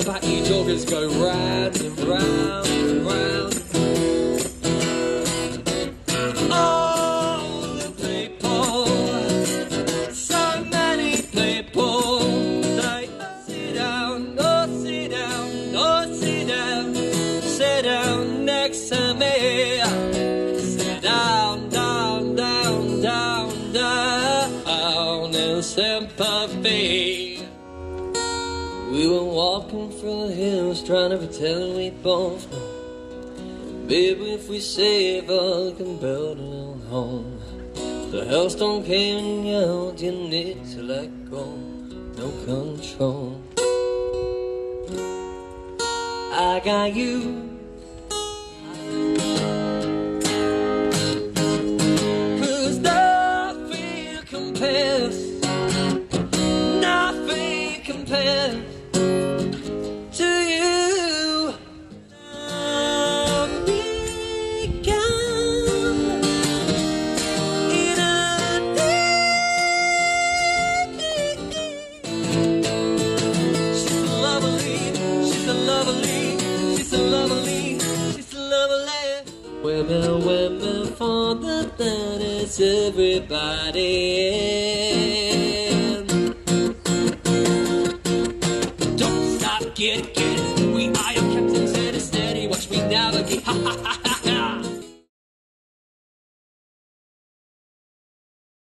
back you joggers go round and round and round. All the people, so many people say, sit down, oh sit down, oh sit down, sit down next to me. Sit down, down, down, down, down in sympathy. We were walking through the hills trying to pretend we both know. Baby, if we save us, we can build a little home. The hailstorm came and yelled, you need to let go, no control. I got you. Cause nothing compares, nothing compares to you. Women for the that is everybody. Don't stop, get